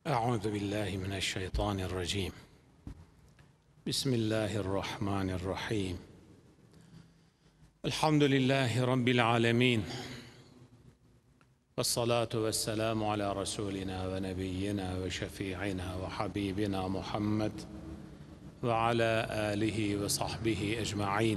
أعوذ بالله من الشيطان الرجيم. بسم الله الرحمن الرحيم. الحمد لله رب العالمين، والصلاة والسلام على رسولنا ونبينا وشفيعنا وحبيبنا محمد وعلى آله وصحبه أجمعين.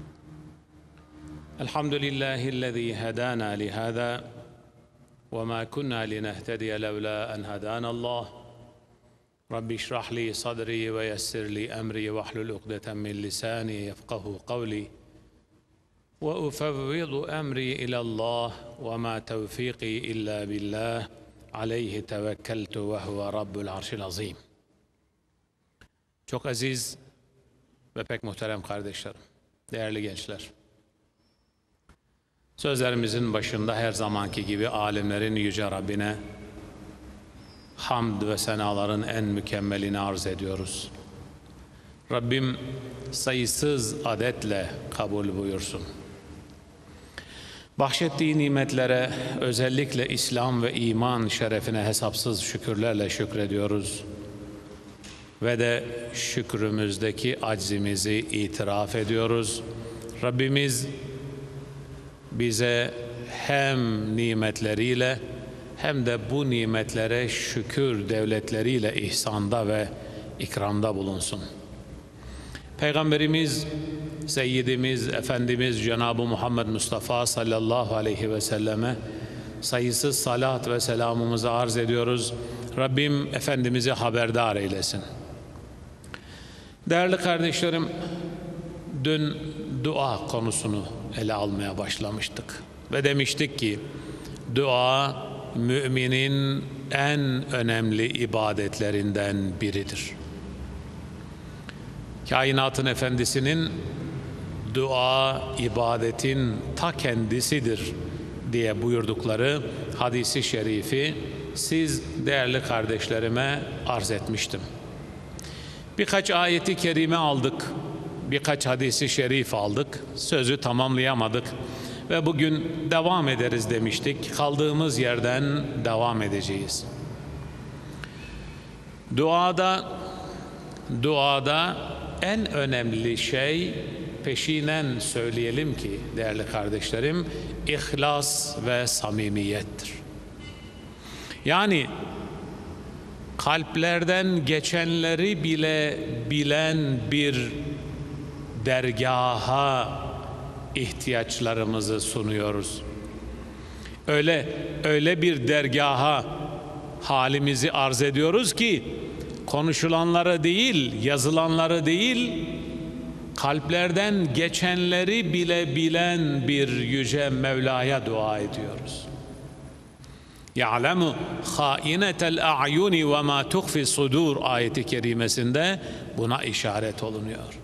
الحمد لله الذي هدانا لهذا وما كنا لنهتدي لولا أن هدانا الله. رب اشرح لي صدري ويسر لي أمري واحلل عقدة من لساني يفقه قولي وأفوض أمري إلى الله وما توفيقي إلا بالله عليه توكلت وهو رب العرش العظيم. Çok aziz ve pek muhterem kardeşlerim, değerli gençler. Sözlerimizin başında her zamanki gibi alemlerin yüce Rabbine hamd ve senaların en mükemmelini arz ediyoruz. Rabbim sayısız adetle kabul buyursun. Bahşettiği nimetlere, özellikle İslam ve iman şerefine hesapsız şükürlerle şükrediyoruz. Ve de şükrümüzdeki aczimizi itiraf ediyoruz. Rabbimiz bize hem nimetleriyle hem de bu nimetlere şükür devletleriyle ihsanda ve ikramda bulunsun. Peygamberimiz, Seyyidimiz, Efendimiz Cenab-ı Muhammed Mustafa sallallahu aleyhi ve selleme sayısız salat ve selamımızı arz ediyoruz. Rabbim Efendimiz'i haberdar eylesin. Değerli kardeşlerim, dün dua konusunu ele almaya başlamıştık. Ve demiştik ki, dua müminin en önemli ibadetlerinden biridir. Kainatın efendisinin dua ibadetin ta kendisidir diye buyurdukları hadisi şerifi siz değerli kardeşlerime arz etmiştim. Birkaç ayeti kerime aldık, birkaç hadisi şerif aldık, sözü tamamlayamadık ve bugün devam ederiz demiştik. Kaldığımız yerden devam edeceğiz. Duada en önemli şey, peşinen söyleyelim ki değerli kardeşlerim, ihlas ve samimiyettir. Yani kalplerden geçenleri bile bilen bir dergaha ihtiyaçlarımızı sunuyoruz. Öyle bir dergaha halimizi arz ediyoruz ki konuşulanları değil, yazılanları değil, kalplerden geçenleri bile bilen bir yüce Mevla'ya dua ediyoruz. يَعْلَمُ خَائِنَةَ الْاَعْيُنِ وَمَا تُخْفِ الصُّدُورِ ayeti kerimesinde buna işaret olunuyor.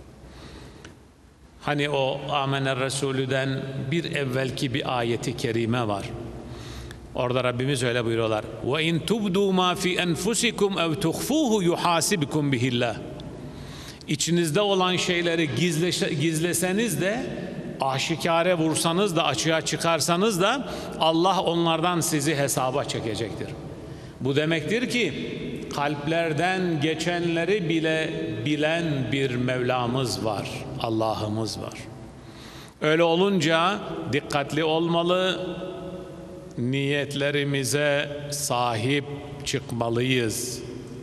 Hani o Amener Resulü'den bir evvelki bir ayeti kerime var. Orada Rabbimiz öyle buyuruyorlar. وَاِنْ تُبْدُوا مَا فِي أَنْفُسِكُمْ اَوْ تُخْفُوهُ يُحَاسِبْكُمْ بِهِ اللّٰهِ. İçinizde olan şeyleri gizleseniz de, aşikare vursanız da, açığa çıkarsanız da Allah onlardan sizi hesaba çekecektir. Bu demektir ki kalplerden geçenleri bile bilen bir Mevlamız var, Allah'ımız var. Öyle olunca dikkatli olmalı, niyetlerimize sahip çıkmalıyız.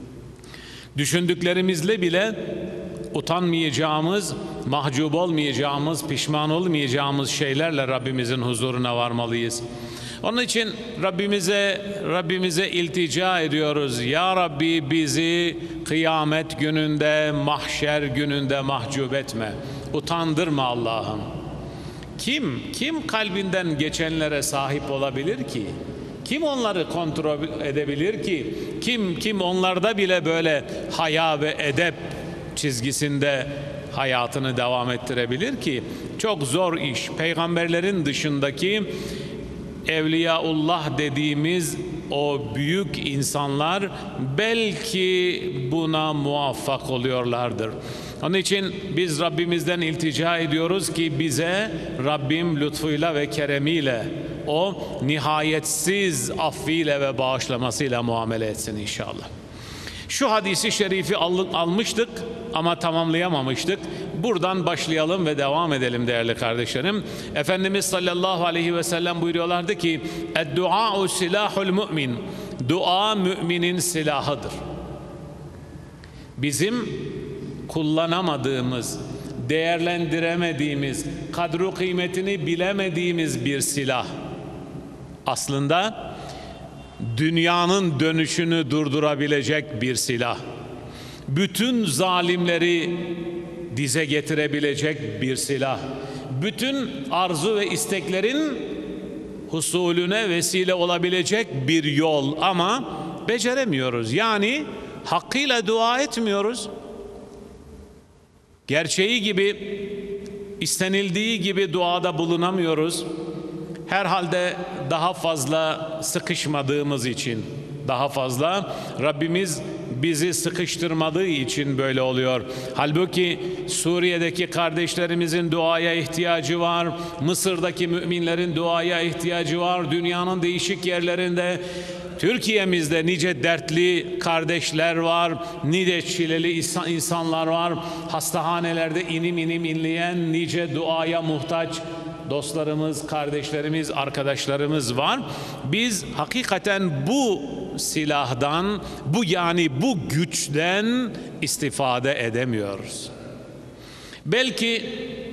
Düşündüklerimizle bile utanmayacağımız, mahcup olmayacağımız, pişman olmayacağımız şeylerle Rabbimizin huzuruna varmalıyız. Onun için Rabbimize iltica ediyoruz. Ya Rabbi, bizi kıyamet gününde, mahşer gününde mahcup etme. Utandırma Allah'ım. Kim kalbinden geçenlere sahip olabilir ki? Kim onları kontrol edebilir ki? Kim onlarda bile böyle haya ve edep çizgisinde hayatını devam ettirebilir ki? Çok zor iş. Peygamberlerin dışındaki Evliyaullah dediğimiz o büyük insanlar belki buna muvaffak oluyorlardır. Onun için biz Rabbimizden iltica ediyoruz ki bize Rabbim lütfuyla ve keremiyle, o nihayetsiz affiyle ve bağışlamasıyla muamele etsin inşallah. Şu hadisi şerifi almıştık ama tamamlayamamıştık. Buradan başlayalım ve devam edelim değerli kardeşlerim. Efendimiz sallallahu aleyhi ve sellem buyuruyorlardı ki "Ed-dua'u silahul mümin." Dua müminin silahıdır. Bizim kullanamadığımız, değerlendiremediğimiz, kadru kıymetini bilemediğimiz bir silah. Aslında dünyanın dönüşünü durdurabilecek bir silah. Bütün zalimleri dize getirebilecek bir silah. Bütün arzu ve isteklerin husulüne vesile olabilecek bir yol ama beceremiyoruz. Yani hakkıyla dua etmiyoruz. Gerçeği gibi, istenildiği gibi duada bulunamıyoruz. Herhalde daha fazla sıkışmadığımız için, daha fazla Rabbimiz bizi sıkıştırmadığı için böyle oluyor. Halbuki Suriye'deki kardeşlerimizin duaya ihtiyacı var. Mısır'daki müminlerin duaya ihtiyacı var. Dünyanın değişik yerlerinde, Türkiye'mizde nice dertli kardeşler var, nice çileli insanlar var. Hastahanelerde inim inim inleyen nice duaya muhtaç dostlarımız, kardeşlerimiz, arkadaşlarımız var. Biz hakikaten bu silahdan, bu güçten istifade edemiyoruz. Belki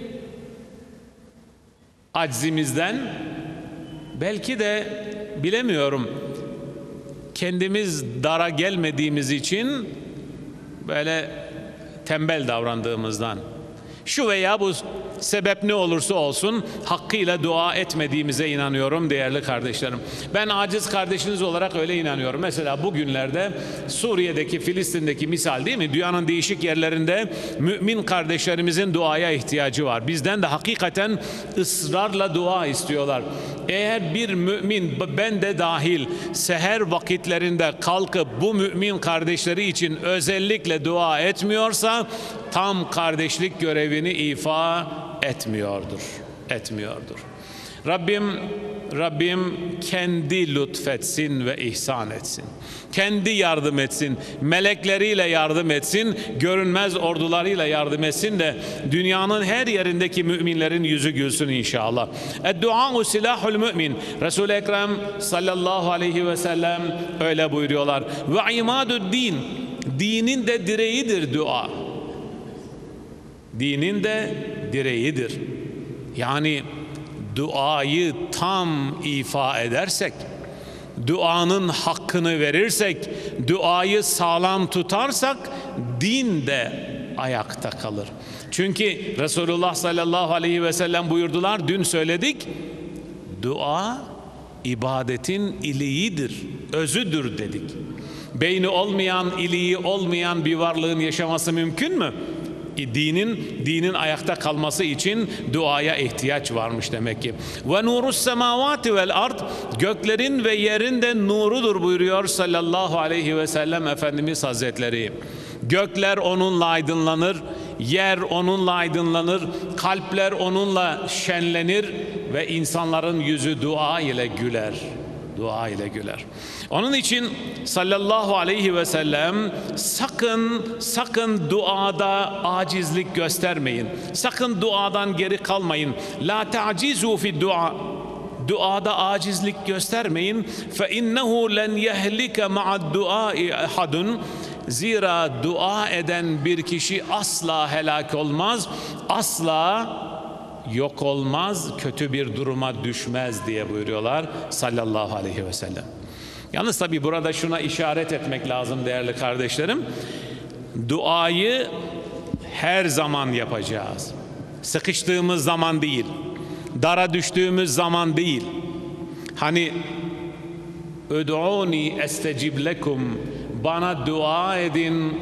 aczimizden, belki de bilemiyorum, kendimiz dara gelmediğimiz için böyle tembel davrandığımızdan, şu veya bu sebep ne olursa olsun hakkıyla dua etmediğimize inanıyorum değerli kardeşlerim. Ben aciz kardeşiniz olarak öyle inanıyorum. Mesela bugünlerde Suriye'deki, Filistin'deki misal değil mi? Dünyanın değişik yerlerinde mümin kardeşlerimizin duaya ihtiyacı var. Bizden de hakikaten ısrarla dua istiyorlar. Eğer bir mümin, ben de dahil, seher vakitlerinde kalkıp bu mümin kardeşleri için özellikle dua etmiyorsa tam kardeşlik görevini ifa etmiyordur. Rabbim kendi lütfetsin ve ihsan etsin. Kendi yardım etsin. Melekleriyle yardım etsin. Görünmez ordularıyla yardım etsin de dünyanın her yerindeki müminlerin yüzü gülsün inşallah. Ed-dua'u silahul mümin. Resul-i Ekrem sallallahu aleyhi ve sellem öyle buyuruyorlar. Ve imadud din. Dinin de direğidir dua. Dinin de direğidir. Yani duayı tam ifa edersek, duanın hakkını verirsek, duayı sağlam tutarsak din de ayakta kalır. Çünkü Resulullah sallallahu aleyhi ve sellem buyurdular, dün söyledik, dua ibadetin iliğidir, özüdür dedik. Beyni olmayan, iliği olmayan bir varlığın yaşaması mümkün mü? Dinin ayakta kalması için duaya ihtiyaç varmış demek ki. Ve nurus semavati vel ard, göklerin ve yerin de nurudur buyuruyor sallallahu aleyhi ve sellem Efendimiz Hazretleri. Gökler onunla aydınlanır, yer onunla aydınlanır, kalpler onunla şenlenir ve insanların yüzü dua ile güler. Dua ile güler. Onun için sallallahu aleyhi ve sellem sakın duada acizlik göstermeyin. Sakın duadan geri kalmayın. La ta'cizu fi dua. Duada acizlik göstermeyin. Fe innehu len yehlike ma'ad duai ahadun. Zira dua eden bir kişi asla helak olmaz, asla yok olmaz, kötü bir duruma düşmez diye buyuruyorlar sallallahu aleyhi ve sellem. Yalnız tabi burada şuna işaret etmek lazım değerli kardeşlerim. Duayı her zaman yapacağız. Sıkıştığımız zaman değil, dara düştüğümüz zaman değil. Hani "Ud'uni estecib lekum", bana dua edin,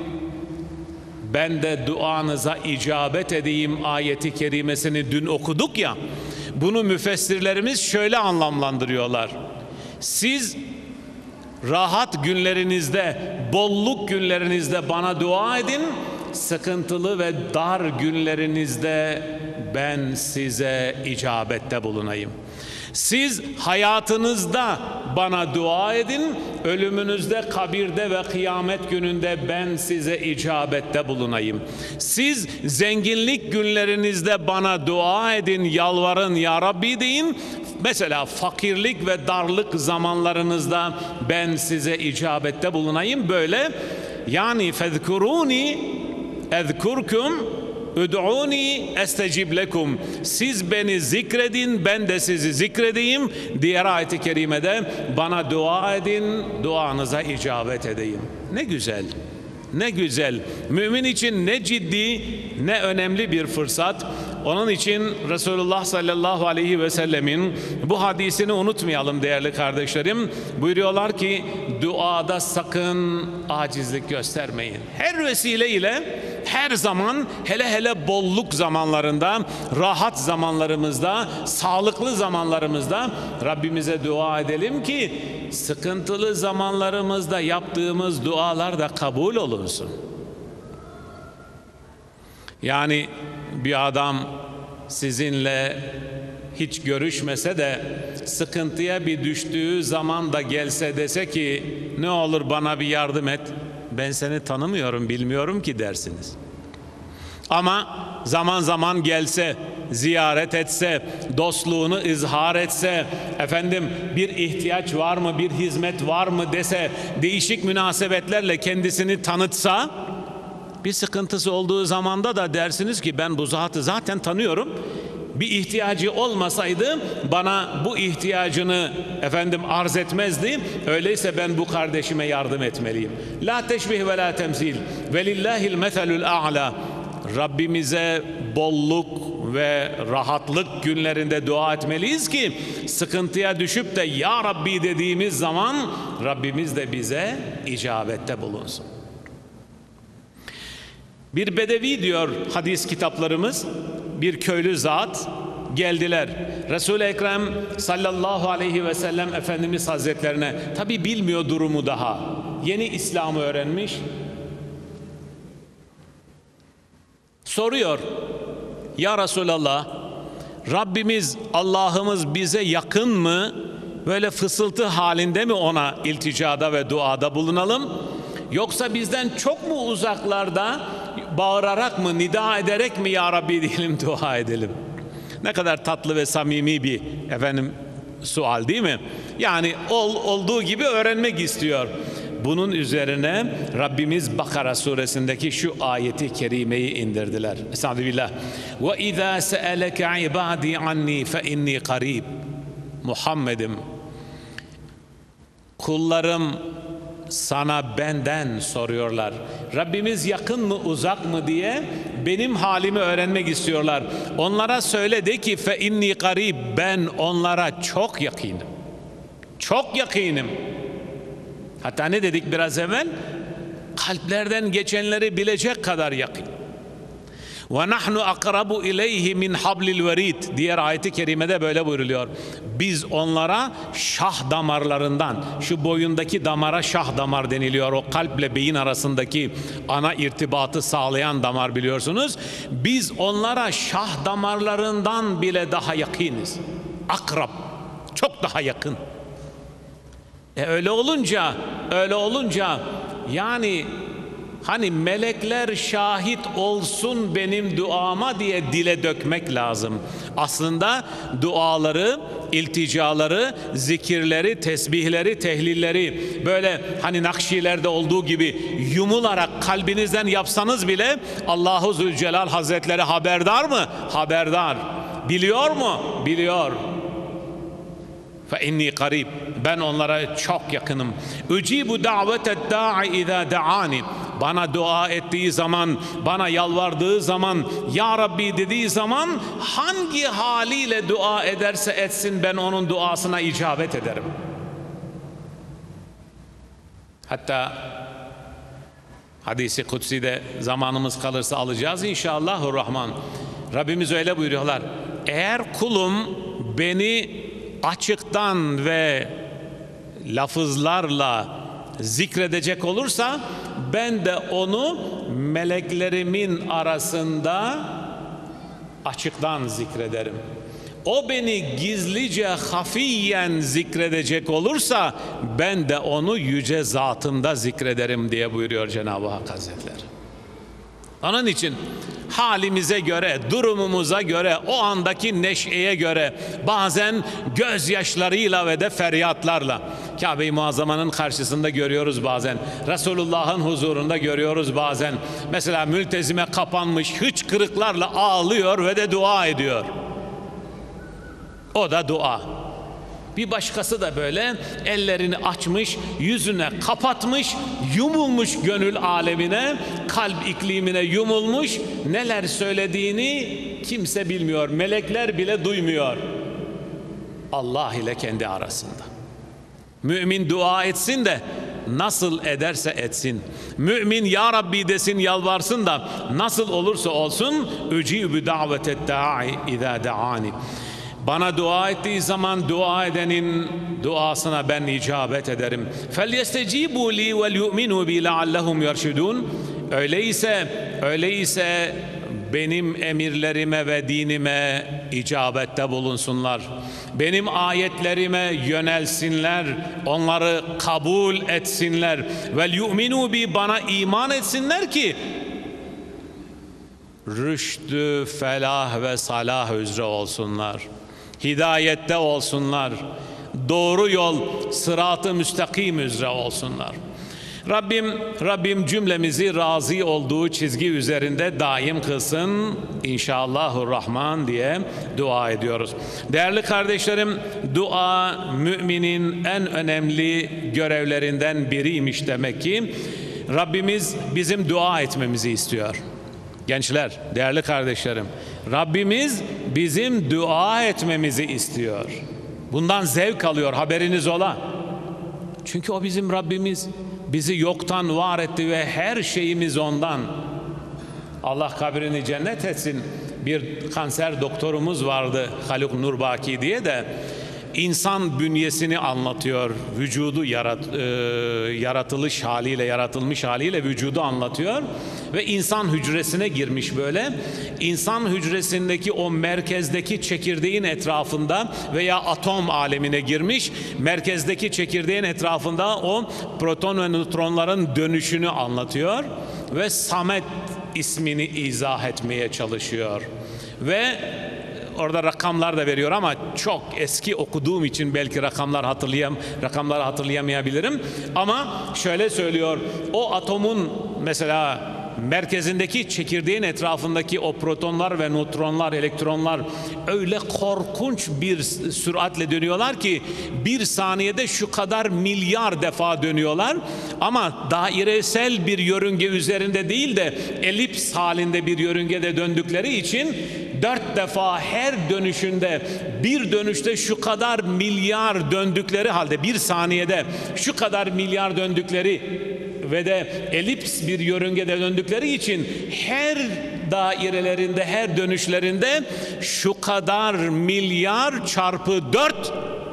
ben de duanıza icabet edeyim ayeti kerimesini dün okuduk ya. Bunu müfessirlerimiz şöyle anlamlandırıyorlar. Siz rahat günlerinizde, bolluk günlerinizde bana dua edin, sıkıntılı ve dar günlerinizde ben size icabette bulunayım. Siz hayatınızda bana dua edin, ölümünüzde, kabirde ve kıyamet gününde ben size icabette bulunayım. Siz zenginlik günlerinizde bana dua edin, yalvarın ya Rabbi deyin. Mesela fakirlik ve darlık zamanlarınızda ben size icabette bulunayım. Böyle yani fezkuruni ezkurkum Ud'uni estecib lekum. Siz beni zikredin, ben de sizi zikredeyim. Diğer ayet-i kerimede bana dua edin, duanıza icabet edeyim. Ne güzel, ne güzel. Mümin için ne ciddi, ne önemli bir fırsat. Onun için Resulullah sallallahu aleyhi ve sellemin bu hadisini unutmayalım değerli kardeşlerim. Buyuruyorlar ki duada sakın acizlik göstermeyin. Her vesileyle her zaman, hele hele bolluk zamanlarında, rahat zamanlarımızda, sağlıklı zamanlarımızda Rabbimize dua edelim ki sıkıntılı zamanlarımızda yaptığımız dualar da kabul olunsun. Yani bir adam sizinle hiç görüşmese de sıkıntıya bir düştüğü zaman da gelse dese ki ne olur bana bir yardım et, ben seni tanımıyorum, bilmiyorum ki dersiniz. Ama zaman zaman gelse, ziyaret etse, dostluğunu izhar etse, efendim bir ihtiyaç var mı, bir hizmet var mı dese, değişik münasebetlerle kendisini tanıtsa, bir sıkıntısı olduğu zamanda da dersiniz ki ben bu zatı zaten tanıyorum. Bir ihtiyacı olmasaydı bana bu ihtiyacını efendim arz etmezdi. Öyleyse ben bu kardeşime yardım etmeliyim. La teşbih ve la temsil. Velillahil meselul a'la. Rabbimize bolluk ve rahatlık günlerinde dua etmeliyiz ki sıkıntıya düşüp de ya Rabbi dediğimiz zaman Rabbimiz de bize icabette bulunsun. Bir bedevi diyor hadis kitaplarımız, bir köylü zat geldiler. Resul-i Ekrem sallallahu aleyhi ve sellem Efendimiz Hazretlerine, tabi bilmiyor durumu daha, yeni İslam'ı öğrenmiş, soruyor, ya Resulallah, Rabbimiz, Allah'ımız bize yakın mı, böyle fısıltı halinde mi ona ilticada ve duada bulunalım, yoksa bizden çok mu uzaklarda, bağırarak mı, nida ederek mi ya Rabbi diyelim, dua edelim? Ne kadar tatlı ve samimi bir sual değil mi? Yani olduğu gibi öğrenmek istiyor. Bunun üzerine Rabbimiz Bakara suresindeki şu ayeti kerimeyi indirdiler. Estağfirullah. Ve izâ se'eleke ibâdî annî fe innî qarîb. Muhammed'im, kullarım sana benden soruyorlar. Rabbimiz yakın mı uzak mı diye benim halimi öğrenmek istiyorlar. Onlara söyle de ki fe inni qarib, ben onlara çok yakınım. Çok yakınım. Hatta ne dedik biraz evvel? Kalplerden geçenleri bilecek kadar yakın. Ve nahnu akrabu ileyhi min hablil verid. Diğer ayeti kerimede böyle buyruluyor. Biz onlara şah damarlarından, şu boyundaki damara şah damar deniliyor. O kalple beyin arasındaki ana irtibatı sağlayan damar, biliyorsunuz. Biz onlara şah damarlarından bile daha yakınız. Akrab, çok daha yakın. Öyle olunca yani hani melekler şahit olsun benim duama diye dile dökmek lazım. Aslında duaları, ilticaları, zikirleri, tesbihleri, tehlilleri böyle hani Nakşilerde olduğu gibi yumularak kalbinizden yapsanız bile Allahu Zülcelal Hazretleri haberdar mı? Haberdar. Biliyor mu? Biliyor. فَاِنِّي قَرِيبٌ. Ben onlara çok yakınım. اُجِيبُ دَعْوَةَ الدَّاعِ اِذَا دَعَانِ. Bana dua ettiği zaman, bana yalvardığı zaman, Ya Rabbi dediği zaman hangi haliyle dua ederse etsin ben onun duasına icabet ederim. Hatta hadisi kutsi'de zamanımız kalırsa alacağız inşallahurrahman. Rabbimiz öyle buyuruyorlar. Eğer kulum beni açıktan ve lafızlarla zikredecek olursa ben de onu meleklerimin arasında açıktan zikrederim. o beni gizlice hafiyen zikredecek olursa ben de onu yüce zatımda zikrederim diye buyuruyor Cenab-ı Hak Hazretleri. Onun için halimize göre, durumumuza göre, o andaki neşeye göre, bazen gözyaşlarıyla ve de feryatlarla, Kabe-i Muazzama'nın karşısında görüyoruz bazen, Resulullah'ın huzurunda görüyoruz bazen, mesela mültezime kapanmış hıçkırıklarla ağlıyor ve de dua ediyor. O da dua. Bir başkası da böyle ellerini açmış, yüzüne kapatmış, yumulmuş gönül alemine, kalp iklimine yumulmuş, neler söylediğini kimse bilmiyor, melekler bile duymuyor. Allah ile kendi arasında. Mümin dua etsin de nasıl ederse etsin. Mümin ya Rabbi desin, yalvarsın da nasıl olursa olsun, ücibü davetet da'i izâ da'ani. Bana dua ettiği zaman dua edenin duasına ben icabet ederim. فَلْيَسْتَجِيبُوا لِي وَلْيُؤْمِنُوا بِي لَعَلَّهُمْ يَرْشُدُونَ. Öyleyse benim emirlerime ve dinime icabette bulunsunlar. Benim ayetlerime yönelsinler, onları kabul etsinler. وَلْيُؤْمِنُوا بِي, bana iman etsinler ki rüştü, felah ve salah üzere olsunlar. Hidayette olsunlar. Doğru yol, sırat-ı müstakim üzere olsunlar. Rabbim cümlemizi razı olduğu çizgi üzerinde daim kılsın İnşallahurrahman diye dua ediyoruz. Değerli kardeşlerim, dua müminin en önemli görevlerinden biriymiş demek ki. Rabbimiz bizim dua etmemizi istiyor. Gençler, değerli kardeşlerim, Rabbimiz bizim dua etmemizi istiyor. Bundan zevk alıyor, haberiniz ola. Çünkü o bizim Rabbimiz, bizi yoktan var etti ve her şeyimiz ondan. Allah kabrini cennet etsin. Bir kanser doktorumuz vardı, Haluk Nurbaki diye de, İnsan bünyesini anlatıyor, vücudu yaratılış haliyle, yaratılmış haliyle vücudu anlatıyor ve insan hücresine girmiş böyle. İnsan hücresindeki o merkezdeki çekirdeğin etrafında veya atom alemine girmiş, merkezdeki çekirdeğin etrafında o proton ve nötronların dönüşünü anlatıyor ve Samet ismini izah etmeye çalışıyor ve orada rakamlar da veriyor ama çok eski okuduğum için belki rakamları hatırlayamayabilirim. Ama şöyle söylüyor, o atomun mesela merkezindeki çekirdeğin etrafındaki o protonlar ve nötronlar, elektronlar öyle korkunç bir süratle dönüyorlar ki bir saniyede şu kadar milyar defa dönüyorlar. Ama dairesel bir yörünge üzerinde değil de elips halinde bir yörüngede döndükleri için 4 defa her dönüşünde, bir dönüşte şu kadar milyar döndükleri halde, bir saniyede şu kadar milyar döndükleri ve de elips bir yörüngede döndükleri için her dairelerinde, her dönüşlerinde şu kadar milyar çarpı 4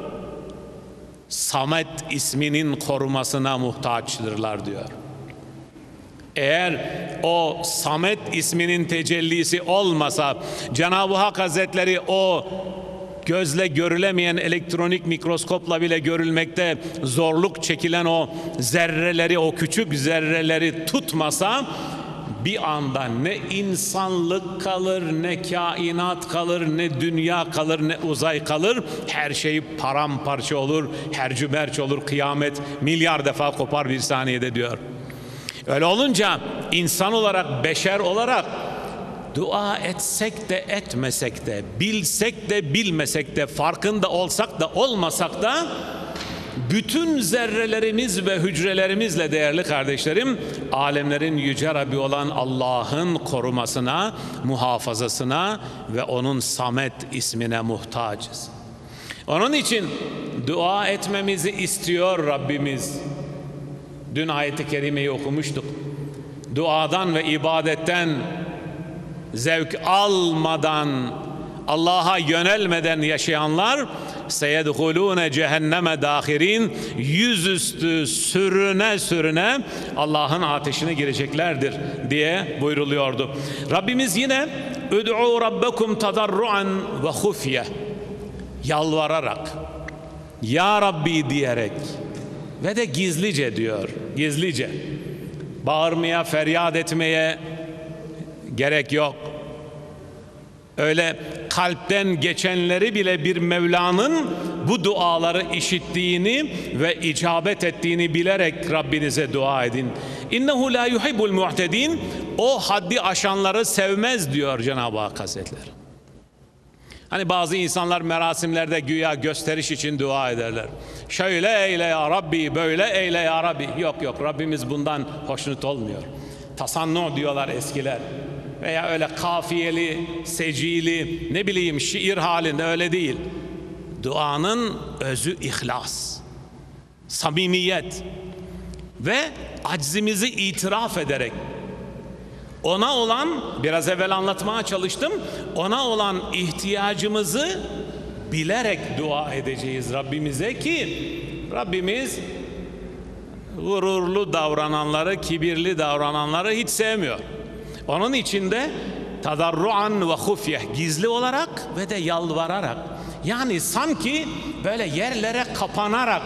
Samet isminin korumasına muhtaçtırlar diyor. Eğer o Samet isminin tecellisi olmasa, Cenab-ı Hak Hazretleri o gözle görülemeyen elektronik mikroskopla bile görülmekte zorluk çekilen o zerreleri, o küçük zerreleri tutmasa, bir anda ne insanlık kalır, ne kainat kalır, ne dünya kalır, ne uzay kalır. Her şey paramparça olur, hercümerç olur, kıyamet milyar defa kopar bir saniyede diyor. Öyle olunca insan olarak, beşer olarak dua etsek de etmesek de, bilsek de bilmesek de, farkında olsak da olmasak da bütün zerrelerimiz ve hücrelerimizle değerli kardeşlerim, alemlerin yüce Rabbi olan Allah'ın korumasına, muhafazasına ve onun Samet ismine muhtacız. Onun için dua etmemizi istiyor Rabbimiz. Dün ayet-i kerimeyi okumuştuk. Duadan ve ibadetten zevk almadan, Allah'a yönelmeden yaşayanlar seyedhulûne cehenneme dâhirin, yüzüstü sürüne sürüne Allah'ın ateşine gireceklerdir diye buyruluyordu. Rabbimiz yine ud'u rabbekum tadarruan ve hufye, yalvararak, Ya Rabbi diyerek ve de gizlice diyor, gizlice. Bağırmaya, feryat etmeye gerek yok. Öyle kalpten geçenleri bile bir Mevla'nın bu duaları işittiğini ve icabet ettiğini bilerek Rabbinize dua edin. İnnehu la yuhibbul mu'tedin. O haddi aşanları sevmez diyor Cenab-ı Hak Hazretleri. Hani bazı insanlar merasimlerde güya gösteriş için dua ederler. Şöyle eyle ya Rabbi, böyle eyle ya Rabbi. Yok yok, Rabbimiz bundan hoşnut olmuyor. Tasannu diyorlar eskiler. Veya öyle kafiyeli, secili, ne bileyim şiir halinde, öyle değil. Duanın özü ihlas, samimiyet ve aczimizi itiraf ederek, ona olan, biraz evvel anlatmaya çalıştım, ona olan ihtiyacımızı bilerek dua edeceğiz Rabbimize ki Rabbimiz gururlu davrananları, kibirli davrananları hiç sevmiyor. Onun içinde tadarruan ve hufyeh, gizli olarak ve de yalvararak, yani sanki böyle yerlere kapanarak,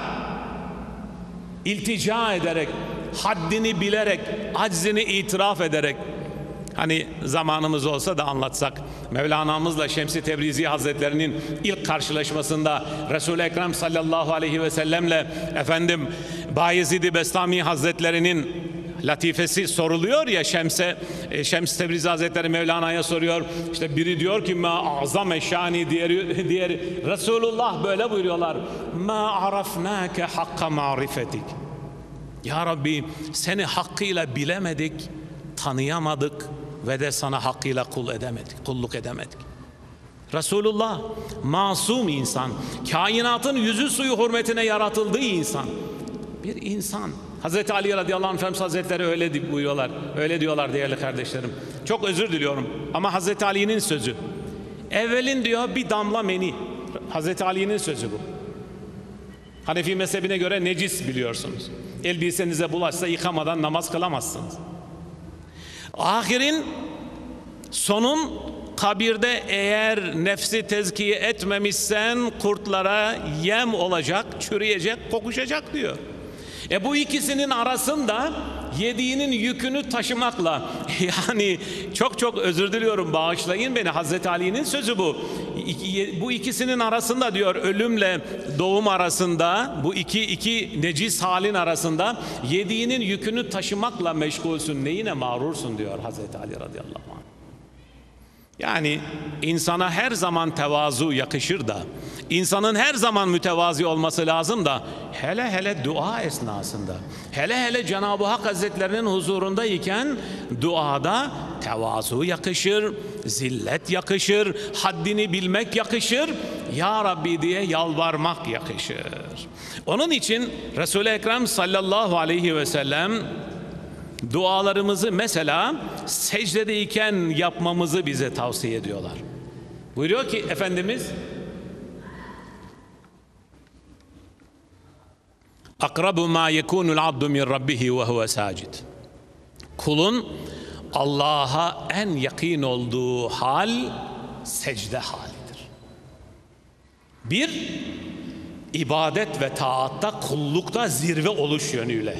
iltica ederek, haddini bilerek, aczini itiraf ederek. Hani zamanımız olsa da anlatsak, Mevlana'mızla Şems-i Tebrizi Hazretlerinin ilk karşılaşmasında Resul-i Ekrem sallallahu aleyhi ve sellemle Bayezid-i Bestami Hazretlerinin latifesi soruluyor ya Şems-i Tebrizi Hazretleri Mevlana'ya soruyor. İşte biri diyor ki ma azam eşani, diğeri Resulullah böyle buyuruyorlar. Ma arafnake hakka marifetik. Ya Rabbi, seni hakkıyla bilemedik, tanıyamadık ve de sana hakkıyla kulluk edemedik. Resulullah masum insan, kainatın yüzü suyu hürmetine yaratıldığı insan, bir insan. Hazreti Ali radıyallahu anh Efendimiz Hazretleri öyle buyuruyorlar, öyle diyorlar değerli kardeşlerim. Çok özür diliyorum ama Hazreti Ali'nin sözü. Evvelin diyor bir damla meni. Hazreti Ali'nin sözü bu. Hanefi mezhebine göre necis biliyorsunuz. Elbisenize bulaşsa yıkamadan namaz kılamazsınız. Ahirin, sonun, kabirde eğer nefsi tezkiye etmemişsen kurtlara yem olacak, çürüyecek, kokuşacak diyor. Bu ikisinin arasında yediğinin yükünü taşımakla, yani çok özür diliyorum, bağışlayın beni, Hazreti Ali'nin sözü bu. Bu ikisinin arasında diyor, ölümle doğum arasında, bu iki necis halin arasında yediğinin yükünü taşımakla meşgulsün, neyine mağrursun diyor Hazreti Ali radıyallahu anh. Yani insana her zaman tevazu yakışır da, insanın her zaman mütevazi olması lazım da, hele dua esnasında, hele Cenab-ı Hak Hazretlerinin huzurundayken duada tevazu yakışır, zillet yakışır, haddini bilmek yakışır, Ya Rabbi diye yalvarmak yakışır. Onun için Resul-i Ekrem sallallahu aleyhi ve sellem dualarımızı mesela secdedeyken yapmamızı bize tavsiye ediyorlar. Buyuruyor ki Efendimiz, akrabu ma yekunul abdu min rabbihi ve huve sacid. Kulun Allah'a en yakın olduğu hal secde halidir. Bir, ibadet ve taatta, kullukta zirve oluş yönüyle.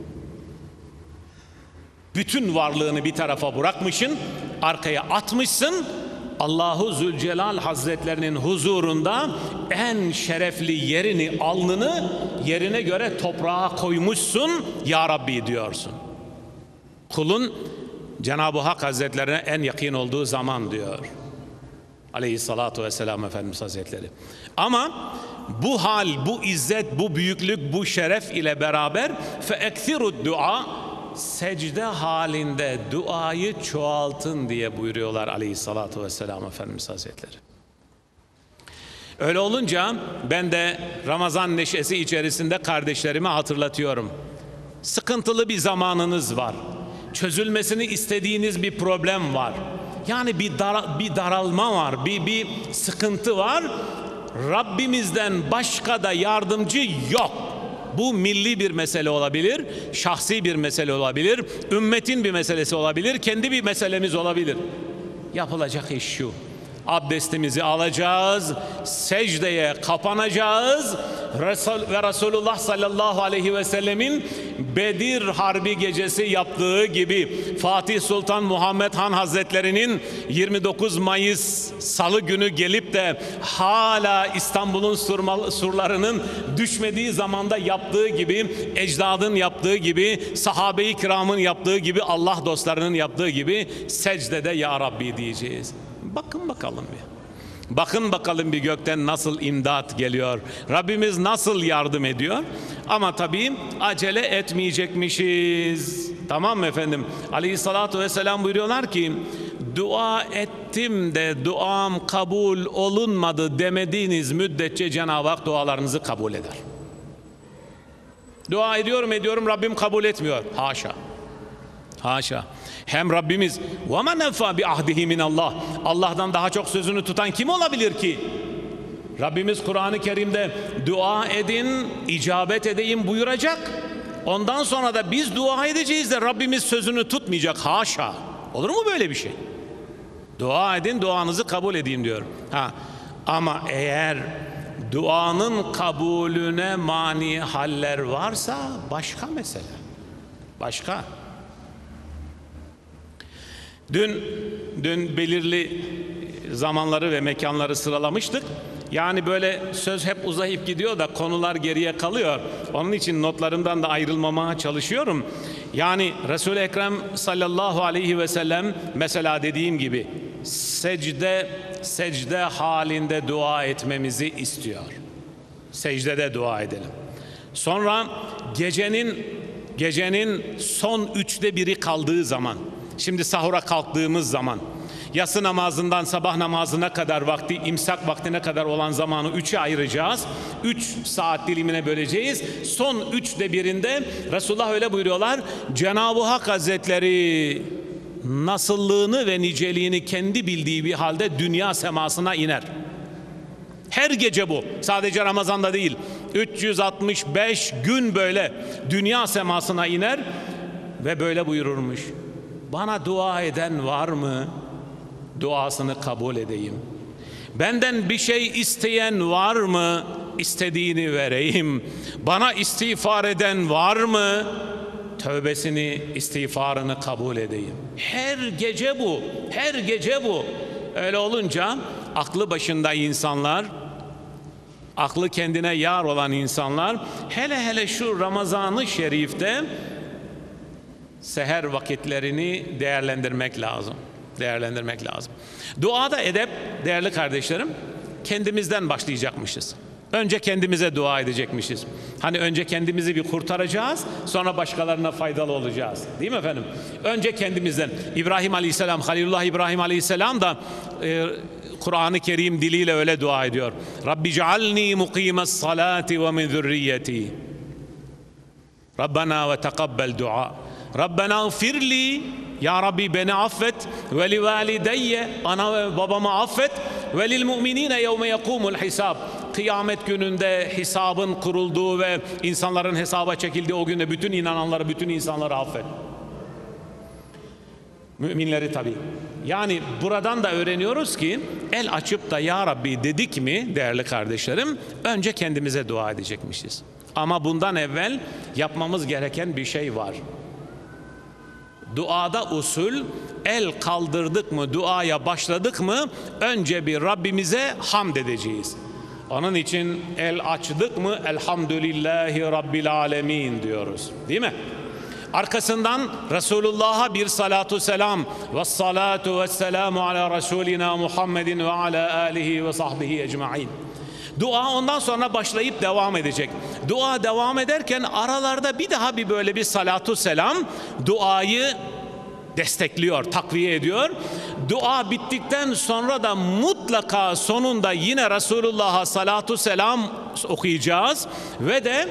Bütün varlığını bir tarafa bırakmışsın, arkaya atmışsın, Allahu Zülcelal Hazretlerinin huzurunda en şerefli yerini, alnını yerine göre toprağa koymuşsun, Ya Rabbi diyorsun. Kulun Cenab-ı Hak Hazretlerine en yakın olduğu zaman diyor Aleyhissalatu vesselam Efendimiz Hazretleri. Ama bu hal, bu izzet, bu büyüklük, bu şeref ile beraber feekthirud dua, secde halinde duayı çoğaltın diye buyuruyorlar Aleyhissalatu vesselam Efendimiz Hazretleri. Öyle olunca ben de Ramazan neşesi içerisinde kardeşlerime hatırlatıyorum. Sıkıntılı bir zamanınız var. Çözülmesini istediğiniz bir problem var. Yani bir daralma var, bir sıkıntı var. Rabbimizden başka da yardımcı yok. Bu milli bir mesele olabilir, şahsi bir mesele olabilir, ümmetin bir meselesi olabilir, kendi bir meselemiz olabilir. Yapılacak iş şu: Abdestimizi alacağız, secdeye kapanacağız ve Resulullah sallallahu aleyhi ve sellemin Bedir Harbi gecesi yaptığı gibi Fatih Sultan Muhammed Han Hazretleri'nin 29 Mayıs Salı günü gelip de hala İstanbul'un surlarının düşmediği zamanda yaptığı gibi, ecdadın yaptığı gibi, sahabe-i kiramın yaptığı gibi, Allah dostlarının yaptığı gibi secdede Ya Rabbi diyeceğiz. Bakın bakalım bir. Bakın bakalım bir gökten nasıl imdat geliyor. Rabbimiz nasıl yardım ediyor. Ama tabii acele etmeyecekmişiz. Tamam mı efendim? Aleyhissalatu vesselam buyuruyorlar ki dua ettim de duam kabul olunmadı demediğiniz müddetçe Cenab-ı Hak dualarınızı kabul eder. Dua ediyorum Rabbim kabul etmiyor. Haşa. Haşa. Hem Rabbimiz وَمَنْ اَفَّى بِعَهْدِهِ مِنَ اللّٰهِ Allah'tan daha çok sözünü tutan kim olabilir ki? Rabbimiz Kur'an-ı Kerim'de dua edin, icabet edeyim buyuracak. Ondan sonra da biz dua edeceğiz de Rabbimiz sözünü tutmayacak. Haşa. Olur mu böyle bir şey? Dua edin, duanızı kabul edeyim diyor. Ama eğer duanın kabulüne mani haller varsa başka mesele. Başka. Dün belirli zamanları ve mekanları sıralamıştık. Yani böyle söz hep uzayıp gidiyor da konular geriye kalıyor. Onun için notlarımdan da ayrılmamaya çalışıyorum. Yani Resul-i Ekrem sallallahu aleyhi ve sellem mesela dediğim gibi secde halinde dua etmemizi istiyor. Secdede dua edelim. Sonra gecenin son 1/3 kaldığı zaman, şimdi sahura kalktığımız zaman, yatsı namazından sabah namazına kadar vakti, imsak vaktine kadar olan zamanı 3'e ayıracağız. 3 saat dilimine böleceğiz. Son 1/3'inde Resulullah öyle buyuruyorlar. Cenab-ı Hak Hazretleri nasıllığını ve niceliğini kendi bildiği bir halde dünya semasına iner. Her gece bu. Sadece Ramazan'da değil. 365 gün böyle dünya semasına iner ve böyle buyururmuş. Bana dua eden var mı? Duasını kabul edeyim. Benden bir şey isteyen var mı? İstediğini vereyim. Bana istiğfar eden var mı? Tövbesini, istiğfarını kabul edeyim. Her gece bu. Her gece bu. Öyle olunca aklı başında insanlar, aklı kendine yar olan insanlar, hele şu Ramazan-ı Şerif'te seher vakitlerini değerlendirmek lazım. Değerlendirmek lazım. Duada edep değerli kardeşlerim, kendimizden başlayacakmışız. Önce kendimize dua edecekmişiz. Hani önce kendimizi bir kurtaracağız, sonra başkalarına faydalı olacağız. Değil mi efendim? Önce kendimizden. İbrahim Aleyhisselam, Halilullah İbrahim Aleyhisselam da Kur'an-ı Kerim diliyle öyle dua ediyor. Rabbi cealni mukimes salati ve min zürriyeti. Rabbena ve tekabbel dua. Rabbena gfirli, ya Rabbi beni affet, ve li valideyye, ana ve babamı affet, ve lil mu'minine yevme yekumul hisab. Kıyamet gününde hesabın kurulduğu ve insanların hesaba çekildiği o günde bütün inananları, bütün insanları affet. Müminleri tabii. Yani buradan da öğreniyoruz ki el açıp da Ya Rabbi dedik mi değerli kardeşlerim, önce kendimize dua edecekmişiz. Ama bundan evvel yapmamız gereken bir şey var. Duada usul, el kaldırdık mı, duaya başladık mı, önce bir Rabbimize hamd edeceğiz. Onun için el açtık mı, elhamdülillahi rabbil alemin diyoruz. Değil mi? Arkasından Resulullah'a bir salatu selam ve salatu ve selamu ala Resulina Muhammedin ve ala alihi ve sahbihi ecmain. Dua ondan sonra başlayıp devam edecek. Dua devam ederken aralarda bir daha böyle bir salatu selam duayı destekliyor, takviye ediyor. Dua bittikten sonra da mutlaka sonunda yine Resulullah'a salatu selam okuyacağız ve de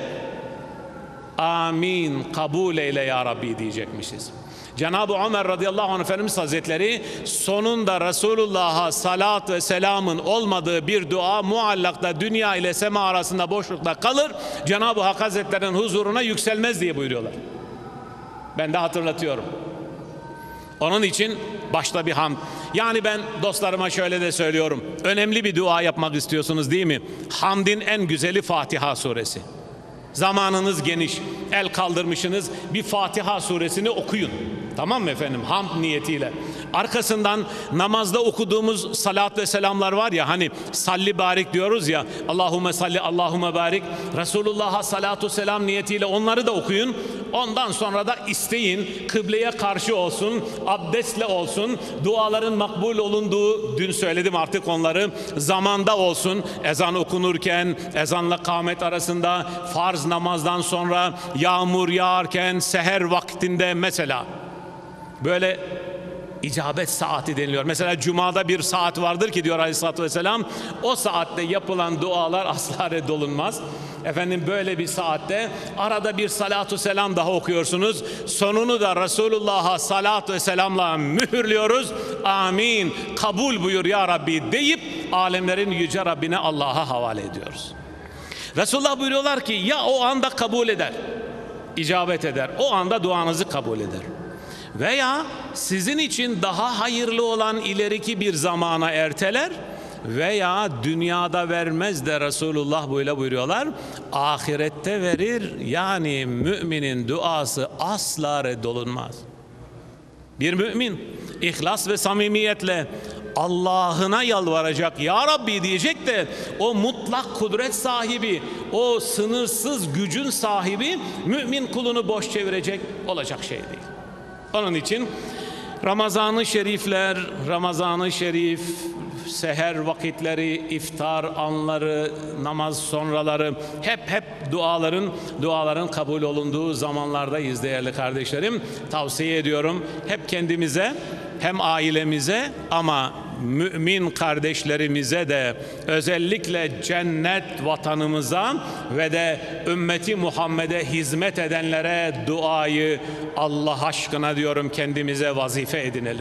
amin kabul eyle ya Rabbi diyecekmişiz. Cenab-ı Ömer radıyallahu anh Efendimiz Hazretleri sonunda Resulullah'a salat ve selamın olmadığı bir dua muallakta dünya ile sema arasında boşlukta kalır. Cenab-ı Hak Hazretleri'nin huzuruna yükselmez diye buyuruyorlar. Ben de hatırlatıyorum. Onun için başta bir hamd. Yani ben dostlarıma şöyle de söylüyorum. Önemli bir dua yapmak istiyorsunuz değil mi? Hamdin en güzeli Fatiha suresi. Zamanınız geniş, el kaldırmışsınız, bir Fatiha suresini okuyun. Tamam mı efendim? Hamd niyetiyle. Arkasından namazda okuduğumuz salat ve selamlar var ya, hani salli barik diyoruz ya, Allahümme salli, Allahümme barik, Resulullah'a salatu selam niyetiyle onları da okuyun. Ondan sonra da isteyin, kıbleye karşı olsun, abdestle olsun, duaların makbul olunduğu, dün söyledim artık onları, zamanda olsun, ezan okunurken, ezanla kâmet arasında, farz namazdan sonra, yağmur yağarken, seher vaktinde mesela. Böyle icabet saati deniliyor. Mesela Cuma'da bir saat vardır ki diyor Aleyhisselatü Vesselam, o saatte yapılan dualar asla reddolunmaz. Efendim böyle bir saatte arada bir salatu selam daha okuyorsunuz. Sonunu da Resulullah'a salatu ve selamla mühürlüyoruz. Amin, kabul buyur ya Rabbi deyip alemlerin yüce Rabbine, Allah'a havale ediyoruz. Resulullah buyuruyorlar ki ya o anda kabul eder, icabet eder. O anda duanızı kabul eder. Veya sizin için daha hayırlı olan ileriki bir zamana erteler veya dünyada vermez de Resulullah böyle buyuruyorlar, ahirette verir. Yani müminin duası asla reddolunmaz. Bir mümin ihlas ve samimiyetle Allah'ına yalvaracak, ya Rabbi diyecek de o mutlak kudret sahibi, o sınırsız gücün sahibi mümin kulunu boş çevirecek olacak şey değil. Onun için Ramazan-ı Şerifler, Ramazan-ı Şerif, seher vakitleri, iftar anları, namaz sonraları hep duaların kabul olunduğu zamanlardayız değerli kardeşlerim. Tavsiye ediyorum hem kendimize hem ailemize ama mümin kardeşlerimize de, özellikle cennet vatanımıza ve de ümmeti Muhammed'e hizmet edenlere duayı Allah aşkına diyorum kendimize vazife edinelim.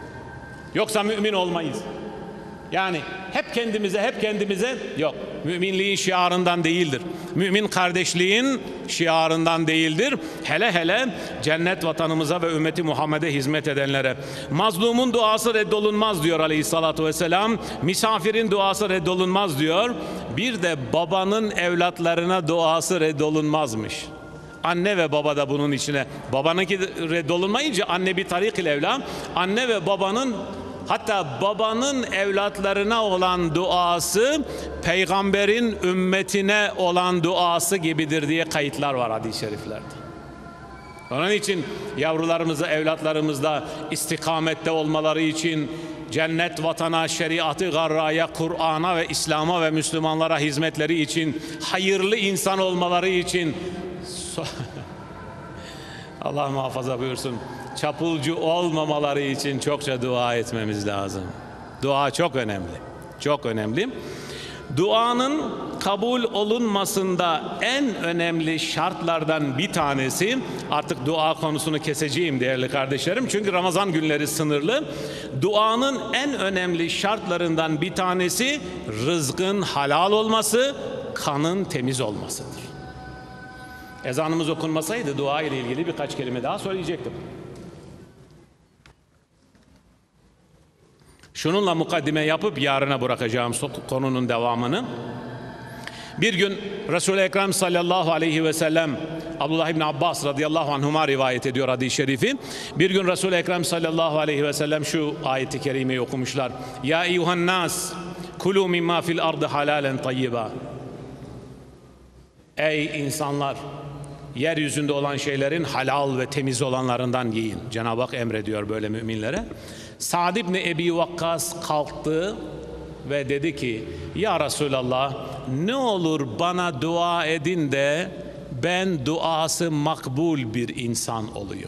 Yoksa mümin olmayız. Yani hep kendimize yok. Müminliğin şiarından değildir. Mümin kardeşliğin şiarından değildir. Hele cennet vatanımıza ve ümmeti Muhammed'e hizmet edenlere. Mazlumun duası reddolunmaz diyor Aleyhissalatu vesselam. Misafirin duası reddolunmaz diyor. Bir de babanın evlatlarına duası reddolunmazmış. Anne ve baba da bunun içine. Babanınki reddolunmayınca anne bir tarik-i evla. Anne ve babanın, hatta babanın evlatlarına olan duası peygamberin ümmetine olan duası gibidir diye kayıtlar var hadis-i şeriflerde. Onun için yavrularımızı, evlatlarımızda istikamette olmaları için, cennet vatana, şeriatı garraya, Kur'an'a ve İslam'a ve Müslümanlara hizmetleri için, hayırlı insan olmaları için Allah muhafaza buyursun, çapulcu olmamaları için çokça dua etmemiz lazım. Dua çok önemli. Çok önemli. Duanın kabul olunmasında en önemli şartlardan bir tanesi, artık dua konusunu keseceğim değerli kardeşlerim. Çünkü Ramazan günleri sınırlı. Duanın en önemli şartlarından bir tanesi rızkın halal olması, kanın temiz olmasıdır. Ezanımız okunmasaydı dua ile ilgili birkaç kelime daha söyleyecektim. Şununla mukaddime yapıp yarına bırakacağım konunun devamını. Bir gün Resul-i Ekrem sallallahu aleyhi ve sellem, Abdullah İbni Abbas radıyallahu anhuma rivayet ediyor hadis-i şerifi. Bir gün Resul-i Ekrem sallallahu aleyhi ve sellem şu ayeti kerimeyi okumuşlar. Ya eyyuhan nas kulu mimma fil ardı halalen tayyiba. Ey insanlar, yeryüzünde olan şeylerin halal ve temiz olanlarından yiyin. Cenab-ı Hak emrediyor böyle müminlere. Sa'd ibn Ebi Vakkas kalktı ve dedi ki, ya Resulallah, ne olur bana dua edin de ben duası makbul bir insan olayım.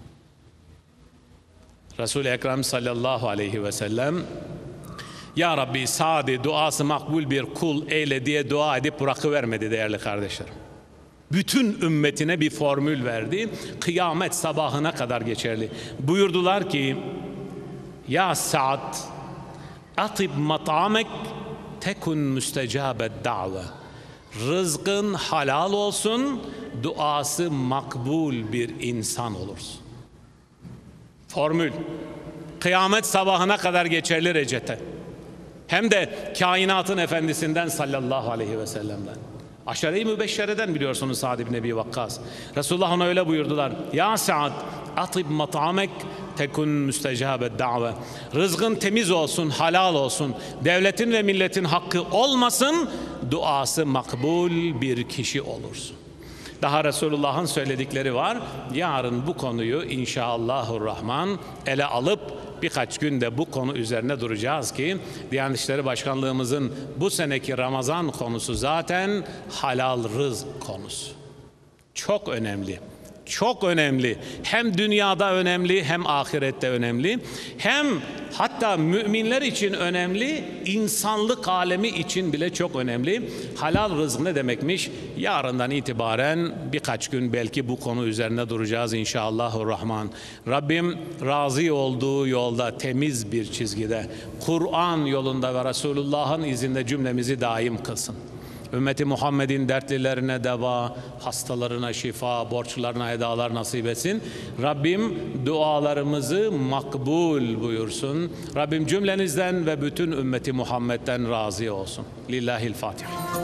Resul-i Ekrem sallallahu aleyhi ve sellem, ya Rabbi Sa'd'i duası makbul bir kul eyle diye dua edip bırakıvermedi değerli kardeşlerim. Bütün ümmetine bir formül verdi. Kıyamet sabahına kadar geçerli. Buyurdular ki, ya Sa'd, atib mat'amek tekun müstecabet da've. Rızkın halal olsun, duası makbul bir insan olursun. Formül. Kıyamet sabahına kadar geçerli reçete. Hem de kainatın efendisinden sallallahu aleyhi ve sellem'den. Aşere-i Mübeşşere'den biliyorsunuz Sa'd ibn Ebi Vakkas. Resulullah ona öyle buyurdular. Ya Sa'd, atib mat'amek tekun müstecabed da've. Rızkın temiz olsun, halal olsun. Devletin ve milletin hakkı olmasın, duası makbul bir kişi olursun. Daha Resulullah'ın söyledikleri var. Yarın bu konuyu inşallahurrahman ele alıp birkaç günde bu konu üzerine duracağız ki Diyanet İşleri Başkanlığımızın bu seneki Ramazan konusu zaten halal rızk konusu. Çok önemli. Çok önemli. Hem dünyada önemli, hem ahirette önemli. Hem hatta müminler için önemli, insanlık alemi için bile çok önemli. Halal rızk ne demekmiş? Yarından itibaren birkaç gün belki bu konu üzerine duracağız inşallahurrahman. Rabbim razı olduğu yolda, temiz bir çizgide, Kur'an yolunda ve Resulullah'ın izinde cümlemizi daim kılsın. Ümmeti Muhammed'in dertlilerine deva, hastalarına şifa, borçlarına edalar nasip etsin. Rabbim dualarımızı makbul buyursun. Rabbim cümlenizden ve bütün ümmeti Muhammed'den razı olsun. Lillahil Fatiha.